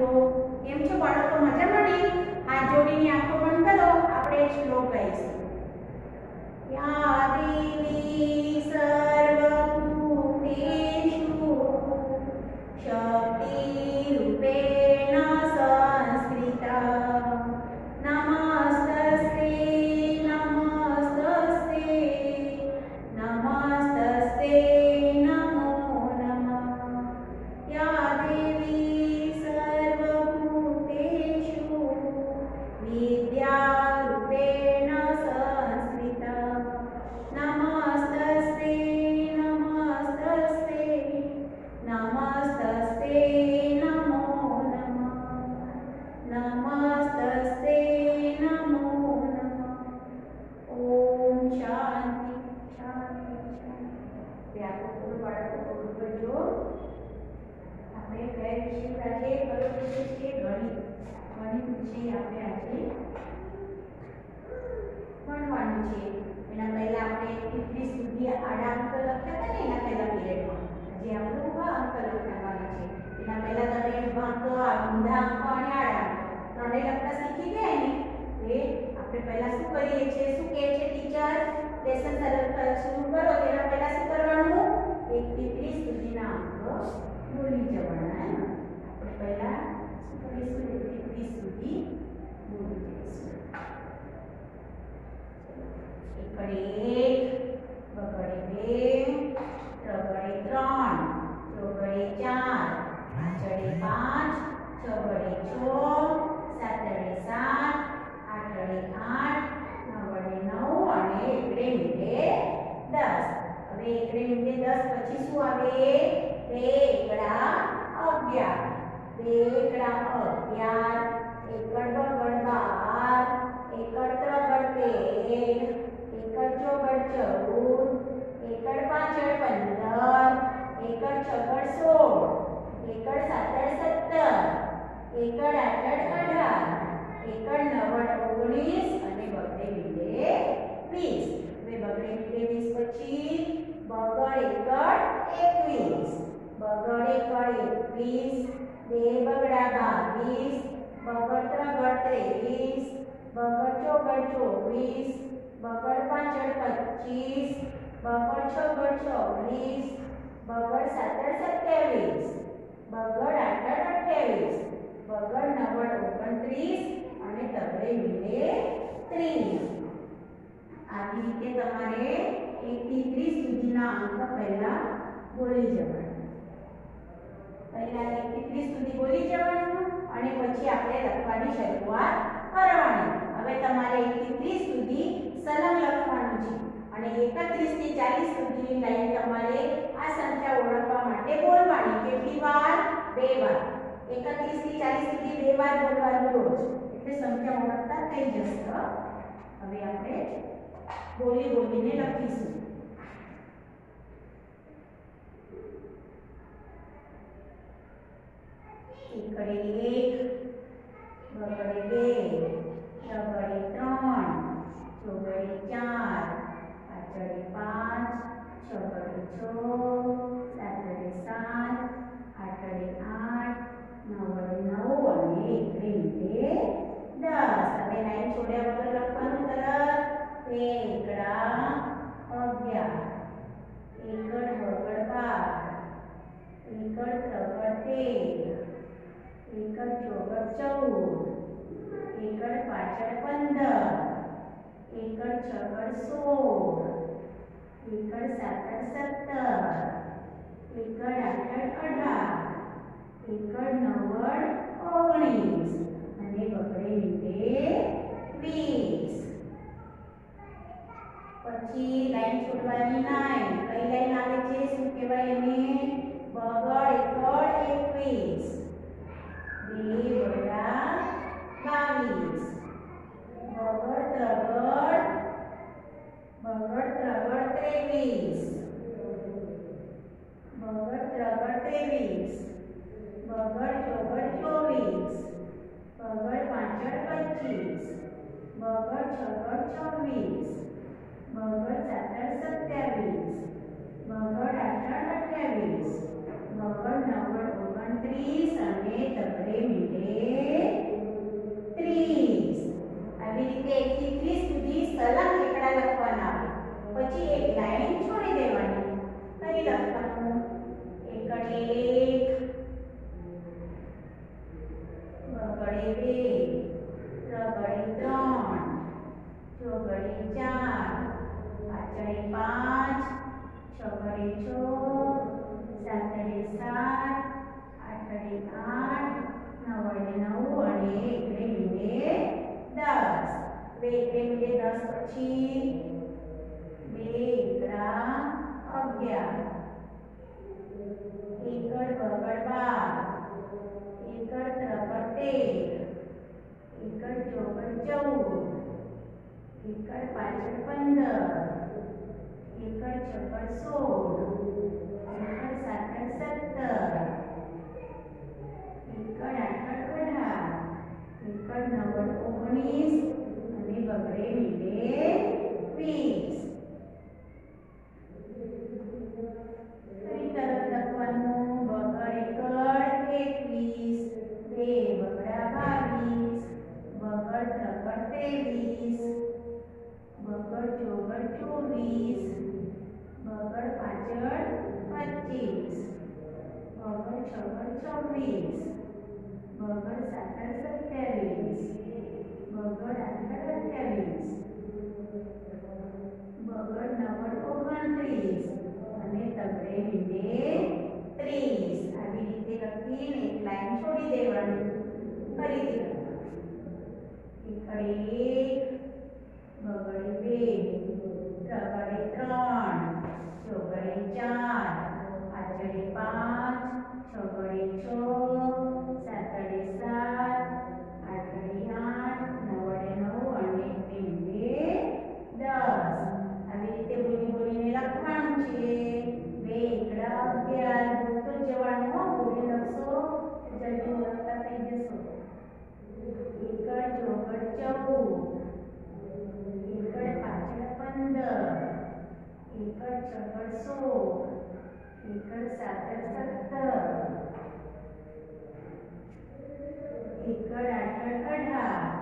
વિદ્યાર્થીઓ, કેમ છો બાળકો? મજામાં ને? હાથ જોડીને આંખો બંધ કરો, આપણે શ્લોક ગાઈશું. યા દેવી સર્વભૂતેષુ શક્તિરૂપેણ સંસ્થિતા નમસ્તસ્તે નમસ્તસ્તે નમસ્તસ્તે નમો નમઃ. યા દેવી સર્વભૂતેષુ વિદ્યારૂપેણ સંસ્થિતા નમસ્તસ્તે નમસ્તસ્તે નમસ્તસ્તે નમો નમઃ. નમસ્તસ્તે નમો નમઃ. ઓમ શાંતિ શાંતિ શાંતિ. વ્યાપક બાળકો થોડું કરજો. આપણે કયા વિષય આજે કયો વિષય છે? ગણિત. ગણિત વિષય આપણે આજે ભણવાનું છે. એના પહેલા આપણે 30 સુધી આડા અંક લખ્યા હતા ને એના પહેલા પીરિયડમાં. હજી આપણે ઊભા અંક લખવાના છે. એના પહેલા તમે ઊભા અંક, ઊંધા અંક અને આડા અંક ત્રણેય લખતા શીખી ગયા ને. એ આપણે પહેલા શું કરીએ છીએ? શું કહે છે ટીચર? લેસન શરૂ કરો તેના પહેલા શું કરવાનું? 1 થી 30 સુધીના અંક બોલી જવાના. આપણે પહેલા શું કરીશું? 1 થી 30 સુધી બોલી જઈશું. એકડે 1, બગડે 2, ત્રગડે 3, ચોગડે 4, પાંચડે 5, છગડે 6, સાતડે 7, આઠડે 8, નવડે 9 અને એકડે મીંડે 10. હવે એકડે મીંડે 10 પછી શું આવે? 2 એકડા 11, 2 એકડા 11, એકડ બગડ 12, એકડ ત્રગડ 13, એકડ ચોગડ 14, એકડ પાંચડ 15, એકડ છગડ 16, એકડ સાતડ 17, એકડ આઠડ 18, એકડ નવડ 19 અને બગડે મીંડે 20. હવે બગડે મીંડે 20 પછી બગડ એકડ 21, બગડ એકડ 21, 2 બગડા 22, બગડ ત્રગડ 23, બગડ ચોગડ 24, બગડ પાંચડ 25, બગડ છગડ 26, બગડ સાતડ 27, બગડ આઠડ 28, બગડ નવડ 29 અને તગડે મીંડે 30. આવી રીતે તમારે 1 થી 30 સુધીના અંક પહેલા બોલી જવાના. પહેલા 1 થી 30 સુધી બોલી જવાનું અને પછી આપણે લખવાની શરૂઆત કરવાની. હવે તમારે 1 થી 30 સુધી સલંગ લખવાનું છે અને 31 થી 40 સુધીની લાઈન તમારે આ સંખ્યા ઓળખવા માટે બોલવાની. કેટલી વાર? 2 વાર. 31 થી 40 સુધી 2 વાર બોલવાનું રોજ, એટલે સંખ્યા ઓળખતા થઈ જશે. હવે આપણે બોલી બોલીને લખીશું. એકડે 1, બગડે 2, ત્રગડે 3, ચોગડે 4, પાંચડે 5, છગડે 6, સાતડે 7, આઠડે 8, નવડે 9 અને એકડે મીંડે 10. હવે લાઈન છોડ્યા વગર લખવાનું તરત. 2 એકડા 11, એકડ બગડ 12, એકડ ત્રગડ 13, એકડ ચોગડ 14, એકડ પાછળ 15, એકડ છગડ 16, એકડ સાતડ 17, એકડ આઠડ 18, એકડ નવડ 19 અને બગડે મીંડે 20. પછી લાઈન છોડવાની નહીં. કઈ લાઈન આવે છે? શું કહેવાય એને? બગડ એકડ 21, 2 બગડા 22, બગડ ત્રગડ 23, બગડ ત્રગડ 23, બગડ ચોગડ 24, બગડ પાંચડ 25, બગડ છગડ 26, બગડ સાતડ 27, બગડ આઠડ 28, બગડ નવડ 29 અને તગડે મીંડે 8 9 વડે 9 અને એકડે મીંડે 10. હવે એકડે મીંડે 10 પછી 2 એકડા 11 એકડ બગડ 12 એકડ ત્રકડ 13 એકડ ચોગડ 14 એકડ પાછળ 15 એકડ છગડ 16 એકડ સાતડ 17 એકડ આઠડ 18 એકડ નવડ 19 અને બગડે મીંડે 20. ફરી તરફ લખવાનું બગડ એકડ 21 બે બગડા 22 બગડ ત્રકડ 23 બગડ ચોગડ 24 બગડ પાછળ 25 બગડ છગડ 26 બગડ સાતડ 27 બગડ આઠડ 28 બગડ નવડ 29 અને તગડે મીંડે 30. આવી રીતે લખીને એક લાઈન છોડી દેવાની. ફરીથી એકડ 1 બગડે 2 ત્રગડે 3 ચોગડે 4 પાછળે 5 છગડે 6 સાતડે 7 આઠડે 8 નવડે 9 અને મીંડે 10. આવી રીતે બોલીને લખવાનું છે. 2 એકડા 11 બોલતો જવાનું બોલી લખશો જલ્દી લખતા થઈ જશો. એકડ ચોગડ 14 એકડ પાછળ 15 એકડ છગડ 16 એકડ સાતડ 17 એકડ આઠડ 18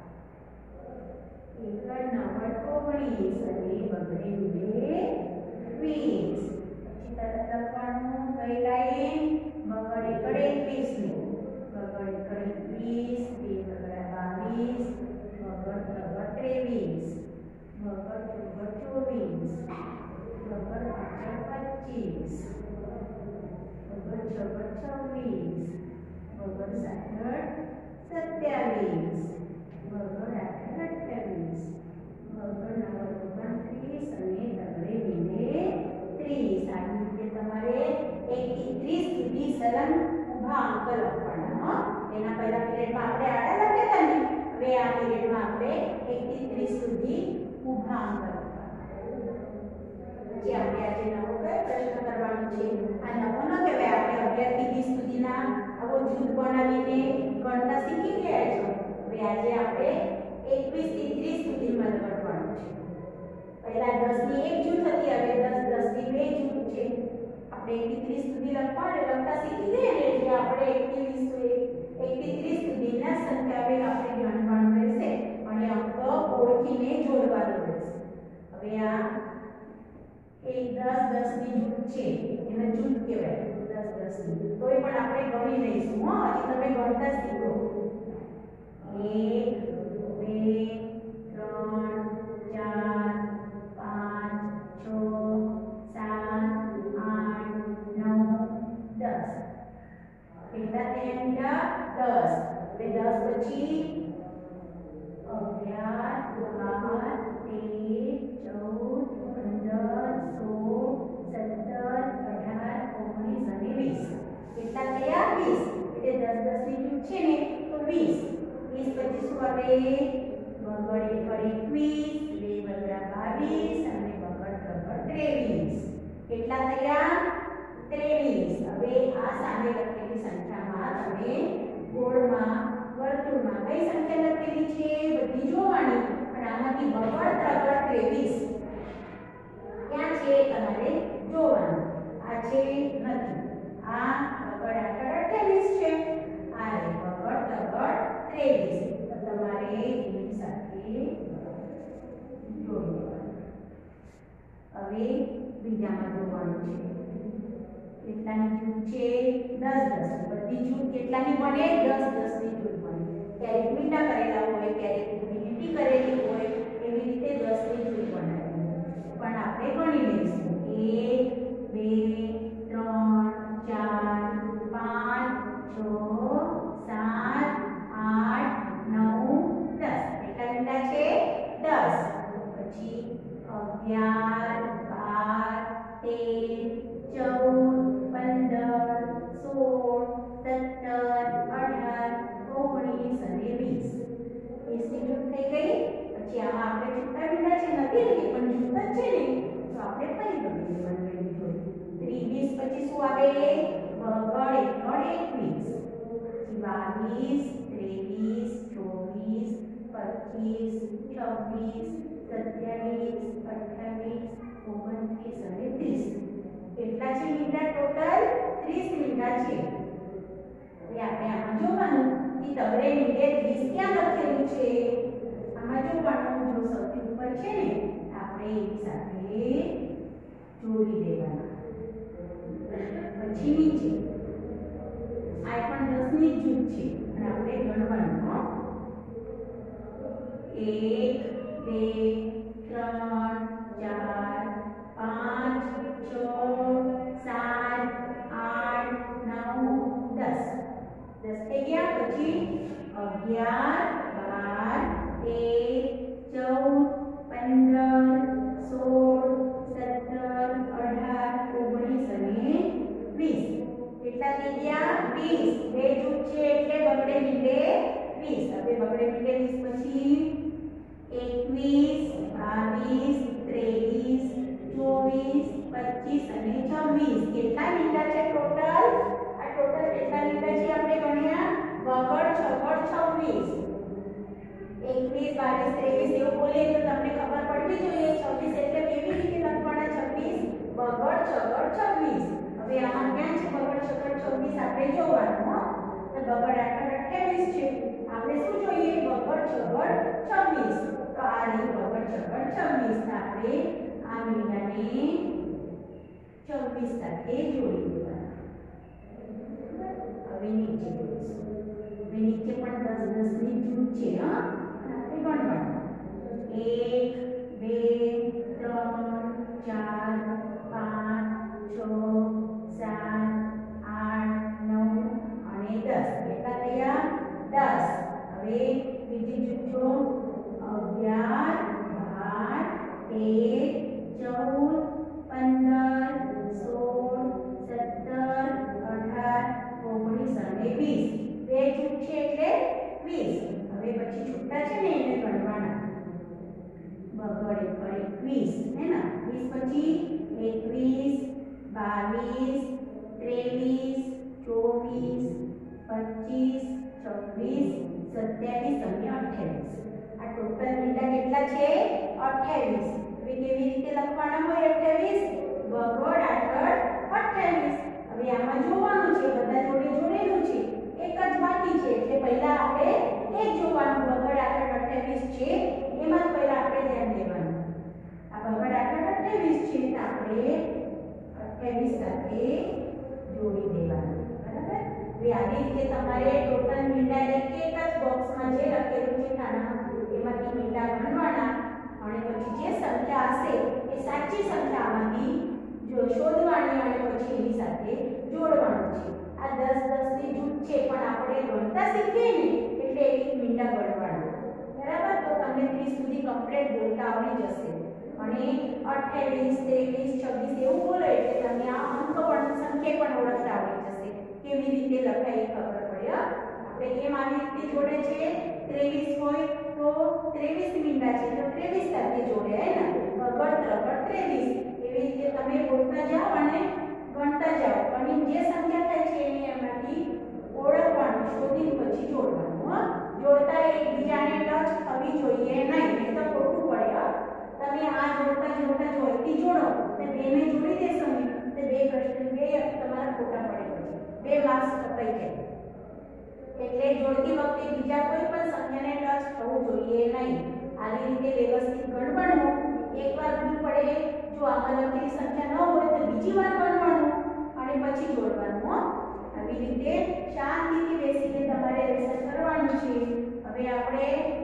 એકડ નવડ 19 અને બગડે મીંડે 20. પછી તરત લખવાનું કઈ લાઈન બગડ એકડ 21 નું બગડ એકડ 21 બે બગડા 22 બગડ ત્રગડ 23 બગડ ચોગડ 24 બગડ પાછળ 25 બગડ છગડ 26 બગડ સાતડ 27 બગડ આઠડ 28 બગડ નવડ 29 અને તગડે મીંડે 30. આવી રીતે તમારે 1 થી 30 સુધી સલંગ ઊભા અંક લખવાના. એના પહેલા પીરિયડમાં આપણે આડા લખ્યા હતા ને, હવે આ પીરિયડમાં આપણે 1 થી 30 સુધી ઊભા અંક લખવાના. પછી આપણે આજે નવો કયો પ્રશ્ન કરવાનો છે? આ નવો ન કહેવાય, આપણે 11 થી 20 સુધીના આવો જૂથ બનાવીને ગણતા શીખી ગયા છો. હવે આજે આપણે 21 થી 30 સુધીમાં લખવાનું છે. પહેલા 10 ની એક જૂથ હતી, હવે 10 ની બે જૂથ છે. આપણે 1 થી 30 સુધી લખતા શીખી ગયા ને, એટલે આપણે 1 થી 30 સુધીના સંખ્યાઓ આપણે ગણવાનું રહેશે અને અંક ઓળખીને જોડવાનું રહેશે. હવે આ 10 ની જૂથ છે, એને જૂથ કહેવાય. 10 ની તોય પણ આપણે ગણી લઈશું. હજી તમે ગણતા શીખો. 1 2 3 4 5 6 7 8 9 10. કેટલા થયા? 10. હવે 10 પછી 11 12 13 14 15 16 17 18 19 અને 20. કેટલા થયા? 20. એટલે 10 ની જૂથ છે ને, તો 20. 20 પછી શું આવે? બગડ એકડ 21 બે બગડા 22 અને બગડ ત્રગડ 23. કેટલા થયા? 23. હવે આ સામે લખેલી સંખ્યામાં તમે ગોળમાં વર્તુળમાં કઈ સંખ્યા લખેલી છે બધી જોવાની, પણ આમાંથી બગડ ત્રગડ 23 ક્યાં છે તમારે જોવાનું. આ છે નથી, આ બગડ આઠડ 28 છે, આ રે બગડ ત્રગડ 23. તો તમારે એની સાથે જોડી દેવાનું. હવે બીજામાં જોવાનું છે. કેટલાની જૂથ છે? 10 બધી જૂથ કેટલાની બને? 10 ની જૂથ બને. ક્યારેક મીંડા કરેલા હોય, ક્યારેક લીટી કરેલી હોય, એવી રીતે 10 ની જૂથ બનાવી. પણ આપણે ગણી લઈશું. 1 2 3 4 5 6 7 8 9 10 કેટલા મીંડા છે 10 પછી 11 12 13 14 15 16 17 18 19 અને 20 ની જૂથ થઈ ગઈ પછી આમાં આપણે છૂટા મીંડા છે નથી લખી પણ જૂથ જ છે ને તો આપણે ફરી ગણી લેવાનું એની જોડે 23 પછી શું આવે બગડ એકડ 21 22 23 24 25 26 27 28 29 અને 30 કેટલા છે મીંડા ટોટલ 30 મીંડા છે હવે આપણે આમાં જોવાનું કે તગડે મીંડે 30 ક્યાં લખેલું છે આમાં જોવાનું જો સૌથી ઉપર છે ને આપણે એની સાથે જોડી દેવાના પછી નીચે આ પણ 10 ની જૂથ છે અને આપણે ગણવાનું 1 2 3 4 5 6 7 8 9 10 થઈ ગયા પછી સાથે જોડી દેવાના હવે નીચે નીચે પણ 10 ની જૂથ છે હા આપણે ગણવાનું 1 2 3 4 5 6 7 8 9 અને 10 કેટલા થયા 10 હવે બીજી જૂથ જો 11 12 13 તમારે ટોટલ મીંડા એક જ બોક્સમાં જે લખેલું છે ખાનામાં એમાંથી મીંડા ગણવાના અને પછી જે સંખ્યા હશે એ સાચી સંખ્યામાંથી જો શોધવાની અને પછી એની સાથે જોડવાનું છે આ 10 10 ની જૂથ છે પણ આપણે ગણતા શીખીએ ને એટલે એક મીંડા ગણવાના બરાબર તો તમને 30 સુધી કમ્પ્લીટ બોલતા આવડી જશે અને 28 23 26 એવું બોલો એટલે તમને આ અંકગણિત સંખ્યા પણ ઓળખતા આવડી જશે કેવી રીતે લખાય ખબર પડે આપણે કેમ આવી રીતે જોડે છે 23 હોય તો 23 મીંડા છે તો 23 સાથે જોડે હે ને બગડ 23 એવી રીતે તમે બોલતા જાઓ અને ગણતા જાઓ અને જે સંખ્યા થાય છે એને એમાંથી ઓળખવાનું શોધીને પછી જોડવાનું જોડતા એકબીજાને ટચ થવી જોઈએ નહીં એ તો ખોટું પડે તમે આ જોડતા જોડતા જોઈતી જોડો તો બેને જોડી દેશો ને તો બે પ્રશ્ન બે તમારા ખોટા પડે પછી 2 માર્ક્સ કપાઈ જાય એટલે જોડતી વખતે બીજા કોઈ પણ સંખ્યાને ટચ થવું જોઈએ નહીં આવી રીતે વ્યવસ્થિત ગણવાનું એકવાર ભૂલ પડે જો આમાં લખેલી સંખ્યા ન હોય તો બીજી વાર ગણવાનું અને પછી જોડવાનું આવી રીતે શાંતિથી બેસીને તમારે લેસન કરવાનું છે હવે આપણે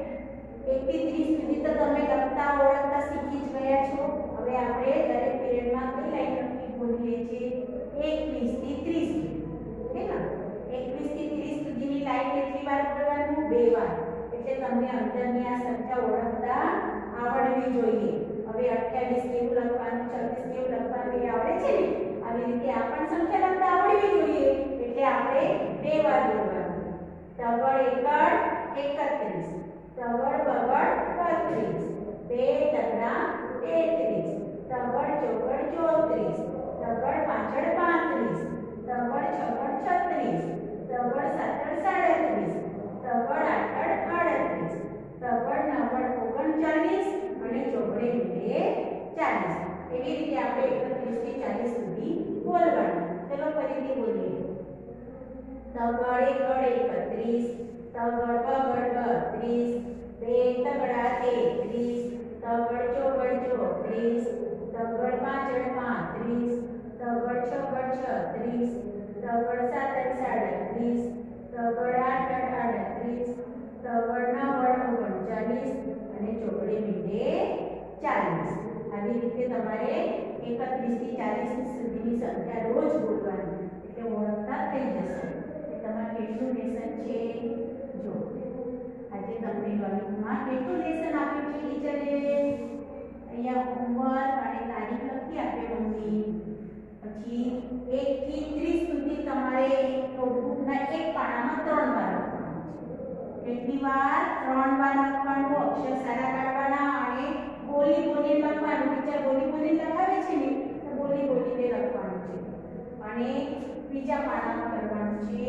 1 થી 30 સુધી તો તમે લખતા ઓળખતા શીખી જ ગયા છો હવે આપણે દરેક પીરિયડમાં કઈ લાઈન લખી બોલીએ છીએ 21 થી 30 હે ને 21 21 થી 30 સુધીની લાઈન કેટલી વાર બોલવાનું? 2 વાર. એટલે તમને અંતરની આ સંખ્યા ઓળખતા આવડવી જોઈએ. હવે 28 કેવું લખવાનું, 26 કેવું લખવાનું એ આવડે છે ને? આવી રીતે આ પણ સંખ્યા લખતા આવડવી જોઈએ. એટલે આપણે 2 વાર બોલવાનું. તગડ એકડ 31, તગડ બગડ 32, બે તગડા 33, તગડ ચોગડ 34, તગડ પાછળ 35, તગડ છગડ 36, તગડ સાતડ 37, તગડ આઠડ 38, તગડ નવડ 39 અને ચોગડે મીંડે 40. એવી રીતે આપણે 31 થી 40 સુધી બોલવાનું. ચલો ફરીથી બોલીએ. તગડ એકડ 31, તગડ બગડ 32, બે તગડા 33, તગડ ચોગડ 34, તગડ પાછળ 35, તગડ છગડ 36, તગડ સાતડ 37, તગડ આઠડ 38, તગડ નવડ 39 અને ચોગડે મીંડે 40. આવી રીતે તમારે 31 થી 40 સુધીની સંખ્યા રોજ બોલવાની, એટલે ઓળખતા થઈ જશે. તમારે કેટલું લેસન છે જો. આજે તમને ગણિતમાં કેટલું લેસન આપ્યું છે ટીચરે? અહીંયા હોમવર્ક અને તારીખ લખી આપે મમ્મી. પછી 1 થી 30 સુધી તમારે નોટબુકના એક પાનામાં 3 વાર લખવાનું છે. કેટલી વાર? 3 વાર લખવાનું. અક્ષર સારા કાઢવાના અને બોલી બોલીને લખવાનું. ટીચર બોલી બોલીને લખાવે છે ને, તો બોલી બોલીને લખવાનું છે. અને બીજા પાનામાં કરવાનું છે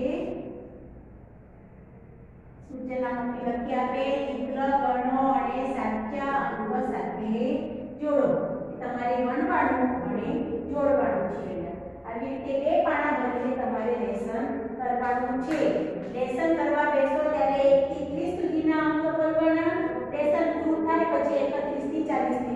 સૂચના મમ્મી લખી આપે, ચિત્ર ગણો અને સાચા અંક સાથે જોડો. તમારે ગણવાનું અને જોડવાનું છે. આવી રીતે 2 પાના ભરીને તમારે લેસન કરવાનું છે. લેસન કરવા બેસો ત્યારે 1 થી 30 સુધીના અંક બોલવાના. લેસન પૂરું થાય પછી 31 થી 40